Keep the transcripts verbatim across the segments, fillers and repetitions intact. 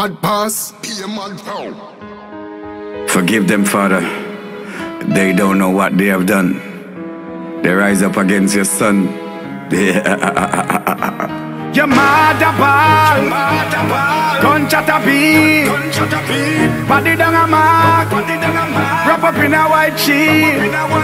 mad pass, be a mad foul. Forgive them, Father. They don't know what they have done. They rise up against your son. Your mother ball, gun chatter beat, body down a mark, wrap up in a white sheet.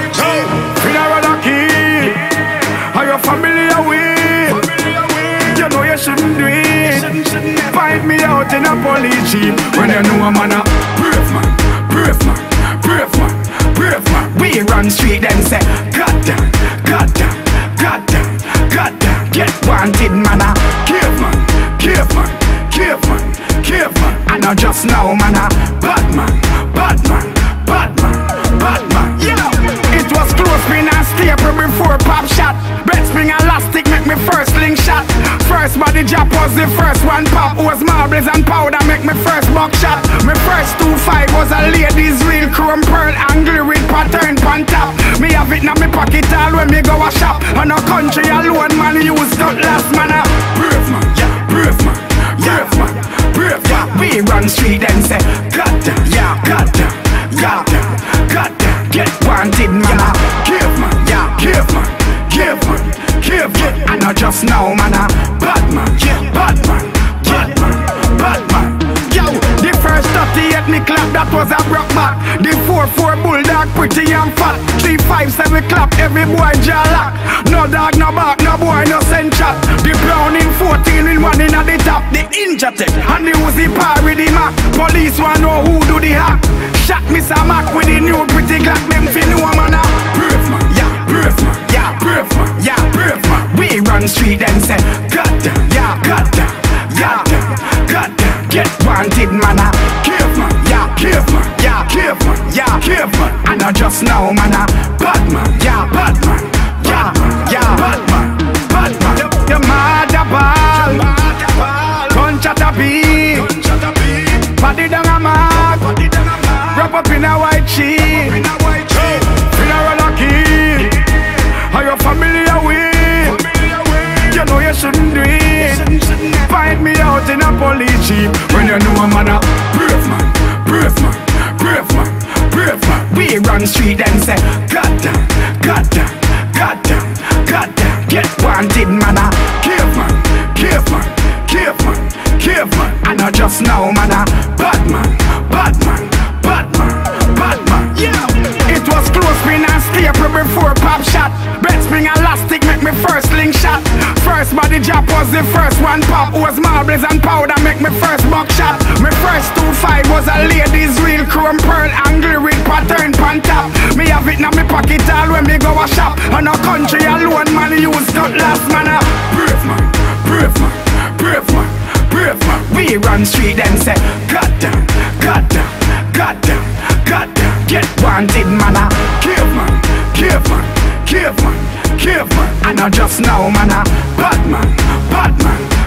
Funeral a key, are your family away? You know you shouldn't do it. Find me out in a police jeep when you know I'm on a brave man, brave man, brave man, brave man. We run street and say, God damn, God damn, God damn, God damn. Get wanted, man, a caveman, caveman, caveman, caveman. I know just now, man, a bad man, bad man, bad man, bad man. Yeah, it was close, spin and staple before pop shot. Bed spring elastic make me first link shot. First body drop was the first one pop. Was marbles and powder make me first buck shot. My first two five was a ladies real chrome pearl angle with pattern pan top. Me have it in my pocket all when me go a shop. On a country alone man use cutlass man a brave man, yeah, brave man, brave man, brave man. We run street and say God damn, yeah, God damn, God damn, God damn. Get wanted man a caveman, yeah, caveman, caveman, caveman. I know just now man a bad man, yeah, bad man, bad man, bad man. Yo, the first thirty-eight me clap that was a broke back. The four four bulldog pretty and fat. Three five seven clap every boy jaw lock. No dog, no bark, no boy, no send shot. The Browning fourteen with one in at the top. The Injatech and the Uzi par with the Mac. Police wanna know who do the hack. Shot Mister Mac with the new pretty Glock. Them fi know man a brave man, yeah, brave man, yeah, brave man, yeah, brave man. We run street and say God damn, yeah, God damn, God damn, God damn. Get wanted man a caveman, yeah, caveman, yeah, caveman, yeah, caveman. I know just now man a bad man, yeah, bad man, yeah, yeah, bad man, bad man. Your mother ball, gun chatter beat, body down a mark, wrap up in a white sheet. Funeral a key, are your family away? You know you shouldn't do it. Find me out in a police jeep when you know I'm on a brave man, brave man, brave man, brave man. We run street and say God damn, God damn, God damn, God damn. Get wanted man a caveman, caveman, caveman, caveman. I know just now man a bad man, bad man, bad man, bad man. Yeah, it was close spin and staple before pop shot. Bed spring elastic make me first link shot. First body drop was the first one pop. Was marbles and powder make me first buck shot. My first two five was a ladies real chrome pearl angle with pattern pan top. Me have it in my pocket all when me go a shop. On a country alone man use cutlass man a brave man, brave man, brave man, brave man. We run street and say God damn, God damn, God damn, God damn. Get wanted man a caveman, caveman, caveman, caveman. I know just now man a bad man, bad man.